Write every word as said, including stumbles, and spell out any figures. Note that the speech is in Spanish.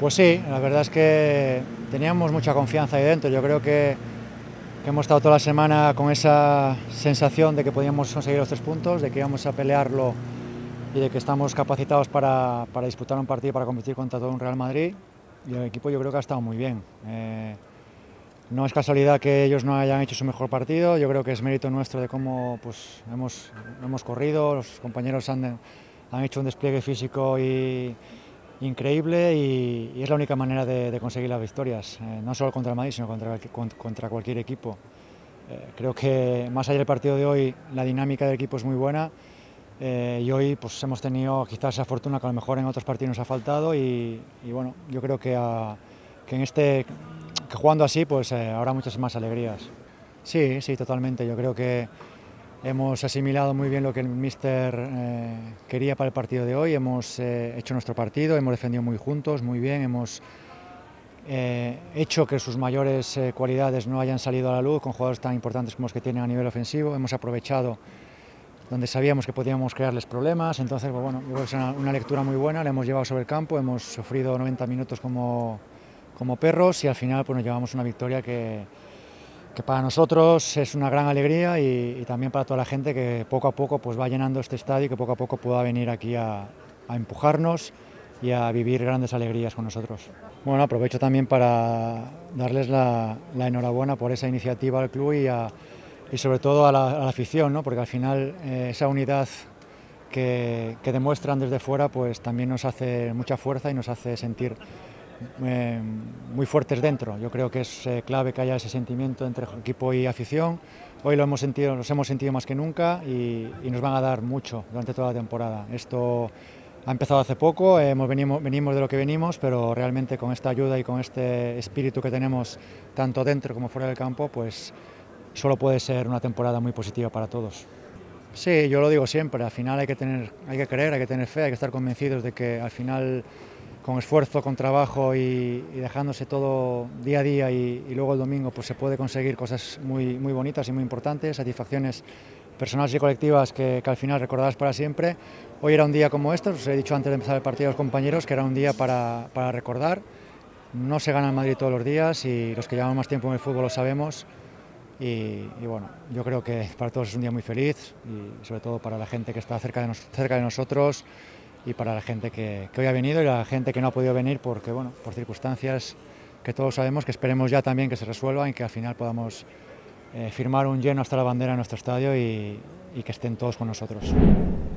Pues sí, la verdad es que teníamos mucha confianza ahí dentro. Yo creo que, que hemos estado toda la semana con esa sensación de que podíamos conseguir los tres puntos, de que íbamos a pelearlo y de que estamos capacitados para, para disputar un partido, para competir contra todo un Real Madrid. Y el equipo yo creo que ha estado muy bien. Eh, no es casualidad que ellos no hayan hecho su mejor partido. Yo creo que es mérito nuestro de cómo pues, hemos, hemos corrido, los compañeros han, han hecho un despliegue físico y increíble y, y es la única manera de, de conseguir las victorias, eh, no solo contra el Madrid, sino contra, contra cualquier equipo. Eh, creo que más allá del partido de hoy, la dinámica del equipo es muy buena eh, y hoy pues, hemos tenido quizás esa fortuna que a lo mejor en otros partidos nos ha faltado y, y bueno, yo creo que, a, que en este, que jugando así pues eh, habrá muchas más alegrías. Sí, sí, totalmente, yo creo que hemos asimilado muy bien lo que el míster eh, quería para el partido de hoy, hemos eh, hecho nuestro partido, hemos defendido muy juntos, muy bien, hemos eh, hecho que sus mayores eh, cualidades no hayan salido a la luz con jugadores tan importantes como los que tienen a nivel ofensivo, hemos aprovechado donde sabíamos que podíamos crearles problemas, entonces pues, bueno, yo creo que es una, una lectura muy buena, le hemos llevado sobre el campo, hemos sufrido noventa minutos como, como perros y al final pues, nos llevamos una victoria que que para nosotros es una gran alegría y, y también para toda la gente que poco a poco pues, va llenando este estadio y que poco a poco pueda venir aquí a, a empujarnos y a vivir grandes alegrías con nosotros. Bueno, aprovecho también para darles la, la enhorabuena por esa iniciativa al club y, a, y sobre todo a la, a la afición, ¿no? Porque al final eh, esa unidad que, que demuestran desde fuera pues también nos hace mucha fuerza y nos hace sentir Eh, muy fuertes dentro. Yo creo que es eh, clave que haya ese sentimiento entre equipo y afición. Hoy lo hemos sentido, los hemos sentido más que nunca y, y nos van a dar mucho durante toda la temporada. Esto ha empezado hace poco, eh, hemos, venimos, venimos de lo que venimos, pero realmente con esta ayuda y con este espíritu que tenemos tanto dentro como fuera del campo, pues solo puede ser una temporada muy positiva para todos. Sí, yo lo digo siempre, al final hay que tener, hay que creer, hay que tener fe, hay que estar convencidos de que al final con esfuerzo, con trabajo y, y dejándose todo día a día y, y luego el domingo pues se puede conseguir cosas muy, muy bonitas y muy importantes, satisfacciones personales y colectivas que, que al final recordarás para siempre. Hoy era un día como este, os he dicho antes de empezar el partido a los compañeros que era un día para, para recordar. No se gana en Madrid todos los días y los que llevamos más tiempo en el fútbol lo sabemos. Y, y bueno, yo creo que para todos es un día muy feliz y sobre todo para la gente que está cerca de, nos, cerca de nosotros y para la gente que, que hoy ha venido y la gente que no ha podido venir porque, bueno, por circunstancias que todos sabemos, que esperemos ya también que se resuelvan y que al final podamos eh, firmar un lleno hasta la bandera en nuestro estadio y, y que estén todos con nosotros.